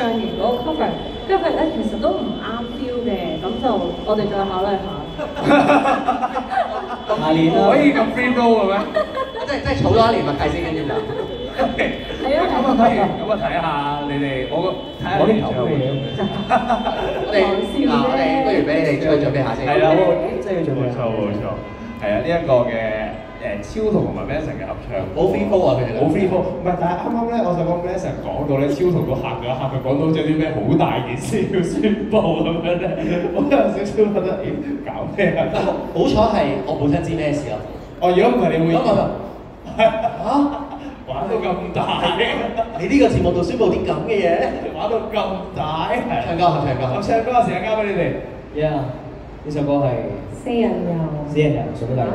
唱完嗰個 cover，跟住咧其實都唔啱 feel 嘅，咁就我哋再考慮下。 下年啦， 可以咁 free flow 嘅咩？ 即係儲多一年默契先，跟住就。 係啊， 咁啊，不如咁啊，睇下你哋，睇下啲頭嘅嘢。 我哋不如俾你哋出去準備下先。 係啦， 即係要準備。 冇錯。係啊，呢一個嘅超同埋 Manson 嘅合唱， 好 free flow 啊，佢哋好 free flow。唔係，但係啱啱咧，我想講 Manson 講到咧，超同都嚇咗一嚇，佢講到好似有啲咩好大件事要宣佈咁樣咧，我有少少覺得，搞咩啊？ 好彩係我本身知咩事咯。 哦，如果唔係你會嚇玩到咁大嘅？ 你呢個節目度宣佈啲咁嘅嘢， 玩到咁大？ 唱歌。 咁唱歌嘅時間交俾你哋。 Yeah，呢首歌係四人遊， 送俾大家。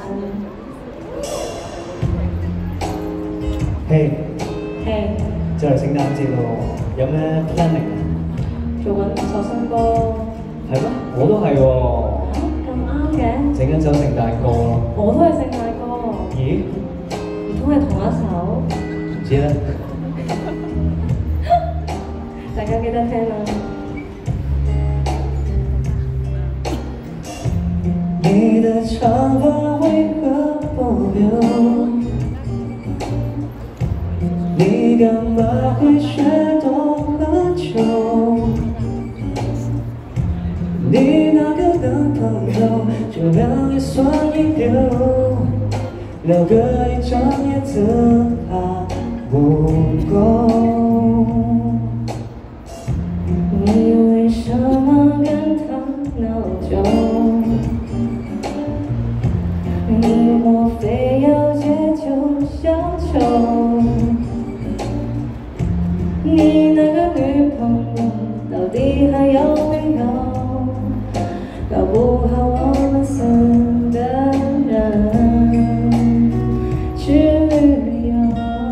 嘿， 就嚟聖誕節咯，有咩 planning 啊？ 做緊首新歌。 係咩？我都係喎。 咁啱嘅。 整一首聖誕歌咯。 我都係聖誕歌。 咦？ 唔通係同一首？ 唔知咧。 大家記得聽啦。 你的長髮為何不留？你幹嘛會學懂喝酒？你那個男朋友就讓也算一流，聊個一整夜子還不夠。你為什麼跟他鬧交？你莫非要借酒消愁？你那個女朋友到底還有沒有？搞不好我們4個人去旅遊，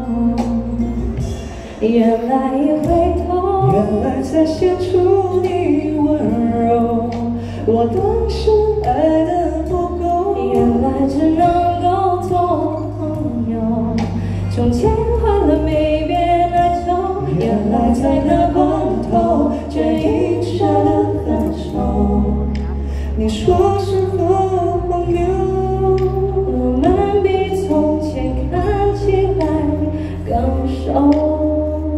原來一回頭，原來才顯出你溫柔。我當時愛得不夠，原來只能夠做朋友。從前換了沒變的酒，原來在那關頭卻因捨得分手。你說是好朋友，我們比從前看起來更熟。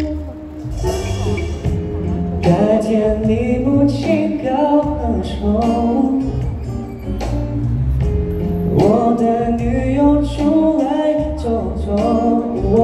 改天你不請高喝酒，我的女友出來走走。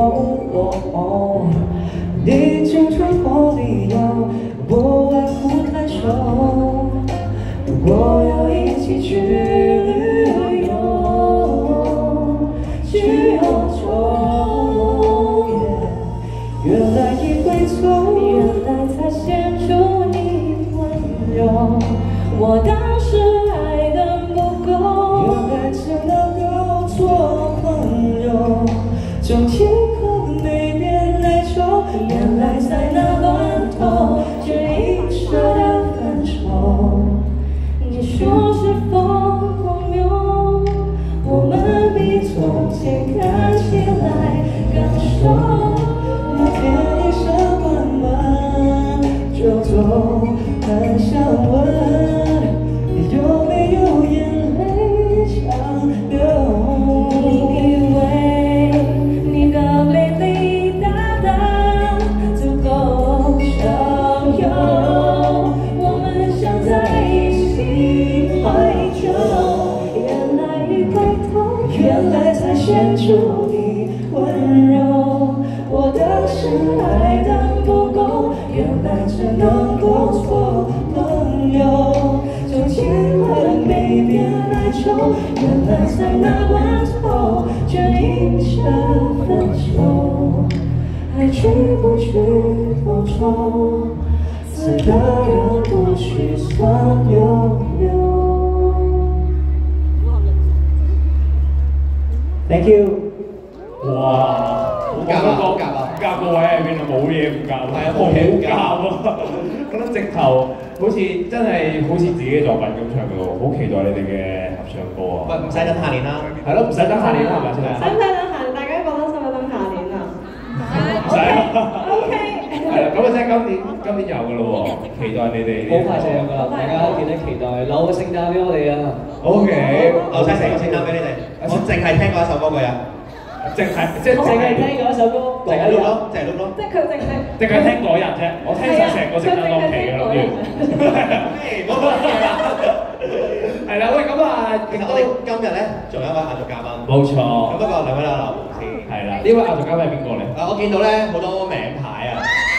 你青春活力要不外乎太熟。如果要一起去旅遊，去歐洲，原來一回頭，原來才顯出你溫柔。我當時愛得不夠，原來只能夠做朋友。從天空的沒變來愁，原來在那關頭卻因捨得分手。你說是否朋友？我們比從前看起來更熟。那天一扇關門就走，很想問，有沒有眼淚想流？你以為你的美麗大膽足夠相擁，我們想在一起懷舊。原來一回頭，原來才顯出你溫柔。我當時愛得不夠，原來只能夠做朋友。從前換了沒變來愁，原來在那關頭卻因捨得分手。愛去不去復仇，死的人不去算有留。Thank you。 哇！好夾啊！好夾啊！夾個位喺邊啊？冇嘢唔夾，係啊，好夾啊！覺得直頭好似真係好似自己嘅作品咁唱嘅喎，好期待你哋嘅合唱歌啊！ 喂，唔使等下年啦， 係咯，唔使等下年啦，係咪先？ 使唔使等下年？大家覺得使唔使等下年啊？ 唔使啊。 OK。 係啦，咁啊，即係今年有㗎咯喎，期待你哋。 好快就有㗎啦，大家記得期待，留個聖誕俾我哋啊 OK， 留晒成個聖誕俾你哋，我淨係聽過一首歌㗎呀， 淨係聽過一首歌， 淨係碌咯，淨係碌咯。 即係佢淨係聽嗰日啫，我聽晒成個聖誕檔期㗎啦， 唔好講嘢啦。 係啦，喂，咁啊， 其實我哋今日咧仲有一位壓軸嘉賓， 冇錯。 咁不過兩位啦，劉先。 係啦，呢位壓軸嘉賓係邊個咧？ 我見到咧好多名牌啊。